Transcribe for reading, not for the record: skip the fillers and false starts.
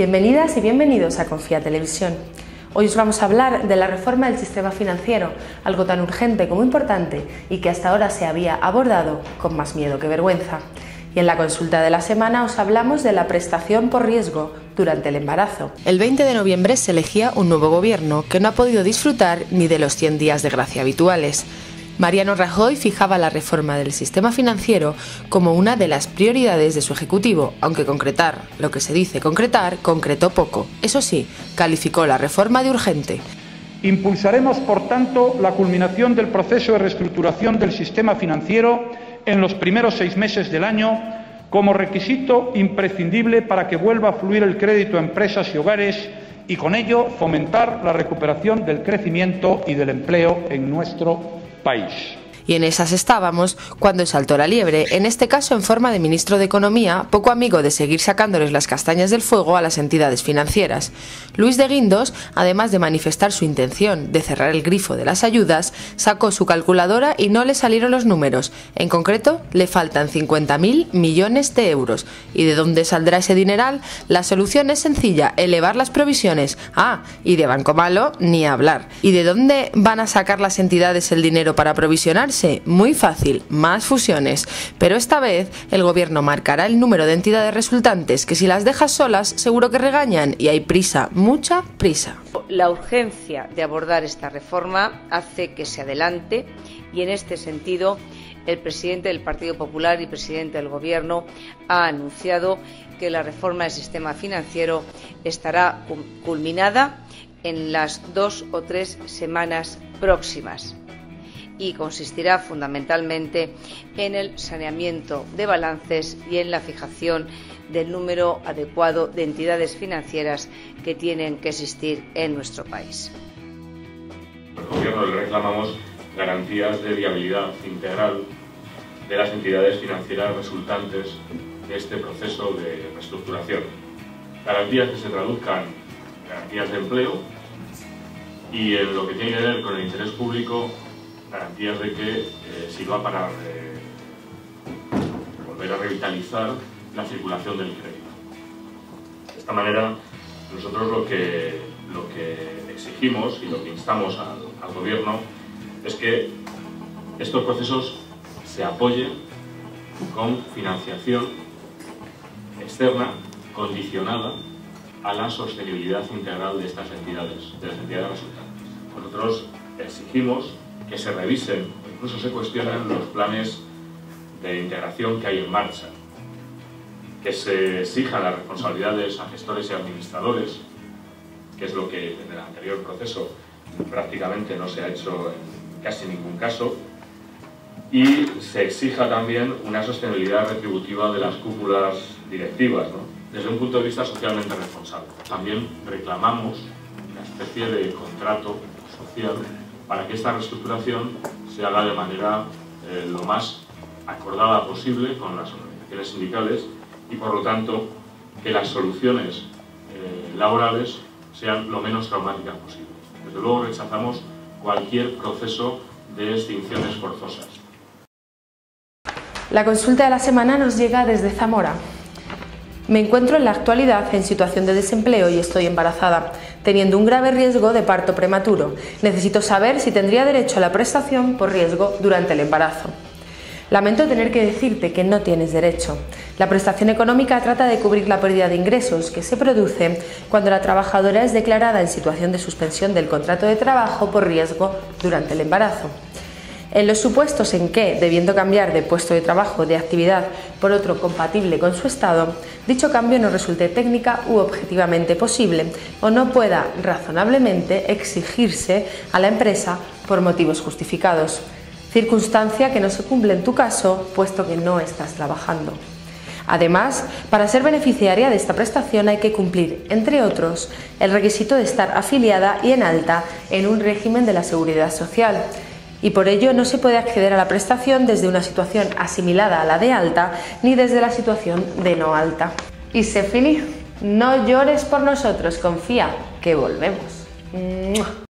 Bienvenidas y bienvenidos a Confía Televisión. Hoy os vamos a hablar de la reforma del sistema financiero, algo tan urgente como importante y que hasta ahora se había abordado con más miedo que vergüenza. Y en la consulta de la semana os hablamos de la prestación por riesgo durante el embarazo. El 20 de noviembre se elegía un nuevo gobierno que no ha podido disfrutar ni de los 100 días de gracia habituales. Mariano Rajoy fijaba la reforma del sistema financiero como una de las prioridades de su ejecutivo, aunque concretar, lo que se dice concretar, concretó poco. Eso sí, calificó la reforma de urgente. Impulsaremos, por tanto, la culminación del proceso de reestructuración del sistema financiero en los primeros 6 meses del año como requisito imprescindible para que vuelva a fluir el crédito a empresas y hogares y con ello fomentar la recuperación del crecimiento y del empleo en nuestro país. Y en esas estábamos cuando saltó la liebre, en este caso en forma de ministro de Economía, poco amigo de seguir sacándoles las castañas del fuego a las entidades financieras. Luis de Guindos, además de manifestar su intención de cerrar el grifo de las ayudas, sacó su calculadora y no le salieron los números. En concreto, le faltan 50.000 millones de euros. ¿Y de dónde saldrá ese dineral? La solución es sencilla, elevar las provisiones. Y de Banco Malo, ni hablar. ¿Y de dónde van a sacar las entidades el dinero para provisionar? Muy fácil, más fusiones, pero esta vez el gobierno marcará el número de entidades resultantes que si las dejas solas seguro que regañan y hay prisa, mucha prisa. La urgencia de abordar esta reforma hace que se adelante y en este sentido el presidente del Partido Popular y presidente del Gobierno ha anunciado que la reforma del sistema financiero estará culminada en las 2 o 3 semanas próximas y consistirá fundamentalmente en el saneamiento de balances y en la fijación del número adecuado de entidades financieras que tienen que existir en nuestro país. Al Gobierno le reclamamos garantías de viabilidad integral de las entidades financieras resultantes de este proceso de reestructuración. Garantías que se traduzcan en garantías de empleo y en lo que tiene que ver con el interés público, garantías de que sirva para volver a revitalizar la circulación del crédito. De esta manera, nosotros lo que exigimos y lo que instamos al Gobierno es que estos procesos se apoyen con financiación externa condicionada a la sostenibilidad integral de estas entidades, de las entidades resultantes. Nosotros exigimos que se revisen o incluso se cuestionen los planes de integración que hay en marcha, que se exijan las responsabilidades a gestores y administradores, que es lo que en el anterior proceso prácticamente no se ha hecho en casi ningún caso, y se exija también una sostenibilidad retributiva de las cúpulas directivas, ¿no? Desde un punto de vista socialmente responsable. También reclamamos una especie de contrato social para que esta reestructuración se haga de manera lo más acordada posible con las organizaciones sindicales y, por lo tanto, que las soluciones laborales sean lo menos traumáticas posible. Desde luego rechazamos cualquier proceso de extinciones forzosas. La consulta de la semana nos llega desde Zamora. Me encuentro en la actualidad en situación de desempleo y estoy embarazada, teniendo un grave riesgo de parto prematuro. Necesito saber si tendría derecho a la prestación por riesgo durante el embarazo. Lamento tener que decirte que no tienes derecho. La prestación económica trata de cubrir la pérdida de ingresos que se produce cuando la trabajadora es declarada en situación de suspensión del contrato de trabajo por riesgo durante el embarazo. En los supuestos en que, debiendo cambiar de puesto de trabajo o de actividad por otro compatible con su estado, dicho cambio no resulte técnica u objetivamente posible o no pueda razonablemente exigirse a la empresa por motivos justificados, circunstancia que no se cumple en tu caso puesto que no estás trabajando. Además, para ser beneficiaria de esta prestación hay que cumplir, entre otros, el requisito de estar afiliada y en alta en un régimen de la Seguridad Social, y por ello no se puede acceder a la prestación desde una situación asimilada a la de alta ni desde la situación de no alta. Y sé feliz, no llores por nosotros, confía que volvemos.